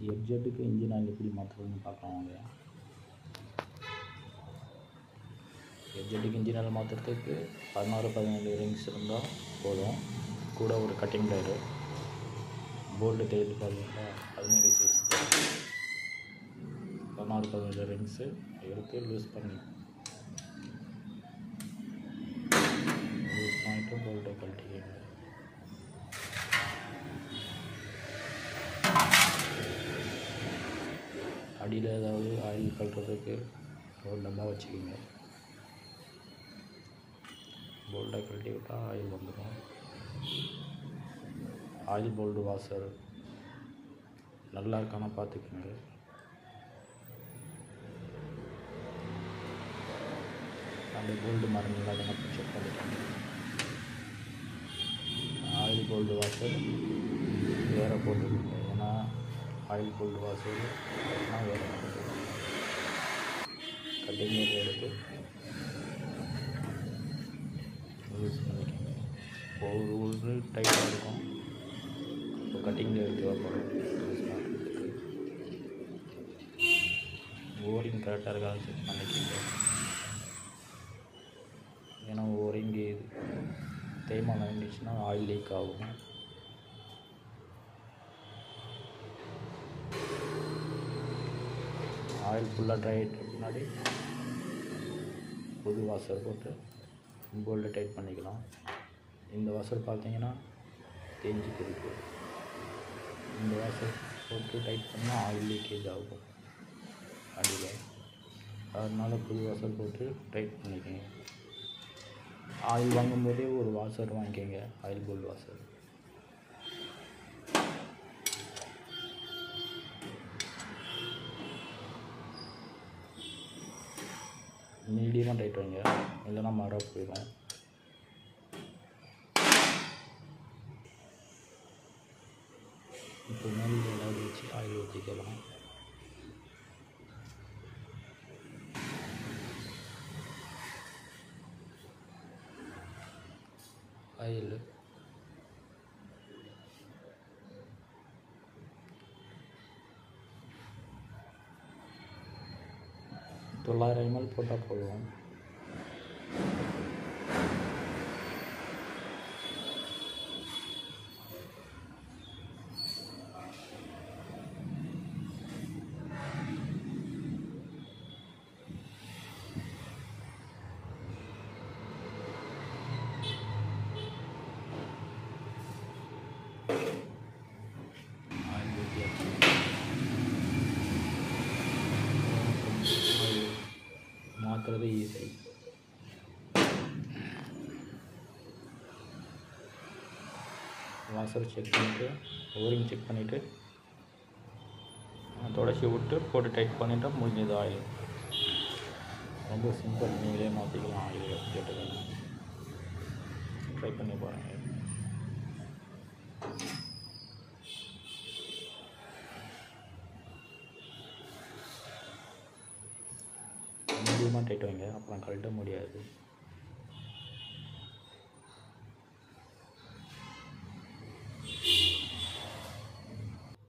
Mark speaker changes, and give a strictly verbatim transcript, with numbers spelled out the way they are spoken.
Speaker 1: எஃப்ஜெட்டுக்கு engine oil எப்படி மாற்றுறதுன்னு பார்க்கலாம் வாங்க. எஃப்ஜெட்டுக்கு இன்ஜின் ஆயில் மாற்றுறதுக்கு பதினாறு பதினேழு ரிங்ஸ் இருந்தால் போதும். கூட ஒரு கட்டிங் டயரு, போல்டு தேடி பார்த்தீங்கன்னா பதினேழு சைஸ் பதினாறு பதினேழு ரிங்ஸு எடுத்து லூஸ் பண்ணி லூஸ் பண்ணிவிட்டு போல்ட்டை கழட்டிக்கங்க. அடியில் ஏதாவது ஆயில் கழட்டுறதுக்கு ஒரு டப்பா வச்சுக்கோங்க. போல்ட்டை கழட்டி விட்டால் ஆயில் வந்துடும். ஆயில் போல்டு வாஷர் நல்லா இருக்கான பார்த்துக்குங்க. அந்த போல்டு மரம் இல்லாதனா செக் பண்ணிக்கோங்க. ஆயில் போல்டு வாஷர் வேறு போட்டுக்கோங்க. ஏன்னா ஆயில் போல்டு வாஷர் வேறு கட்டிங் எடுத்து யூஸ் பண்ணிக்கோங்க. ஒரு ஒரு டைட்டாக இருக்கும். இப்போ கட்டிங்கில் எடுத்து வைப்போம் யூஸ் பண்ணுறதுக்கு. ஓரிங் கரெக்டாக இருக்காது செக் பண்ணிக்கோங்க. ஏன்னா ஓரிங்கு தேய்மானம் இருந்துச்சுன்னா ஆயில் லீக் ஆகும். ஆயில் ஃபுல்லாக ட்ரை ஆகிட்டு முன்னாடி புது வாஷர் போட்டு போல்டு டைட் பண்ணிக்கலாம். இந்த வாஷர் பார்த்தீங்கன்னா தேஞ்சிக்கு இருக்குது. இந்த வாஷர் போட்டு டைட் பண்ணால் ஆயில் லீக்கேஜ் ஆகும் அடியில். அதனால் புது வாஷர் போட்டு டைட் பண்ணிக்கோங்க. ஆயில் வாங்கும்போதே ஒரு வாஷர் வாங்கிக்கோங்க, ஆயில் போல்டு வாஷர். மீடியமாக டைட் வைங்க, இல்லைன்னா மர போயிடும். இப்போ மேலே ஏதாவது வச்சு ஆயில் ஊற்றிக்கலாம். ஆயில் தொள்ளாயிரம் எம்எல் போட்டால் போதும். மாற்றுறது ஈஸி. வாஷர் செக் பண்ணிவிட்டு ஓரிங் செக் பண்ணிவிட்டு தொடச்சி விட்டு போட்டு டைட் பண்ணிட்டா முடிஞ்சது ஆயில். ரொம்ப சிம்பிள். நீங்களே மாற்றிக்கலாம் ஆயில் கேட்டு ட்ரை பண்ணி பாருங்கள். மீடியமாக டைட் வைங்க, அப்புறம் கழட்ட முடியாது.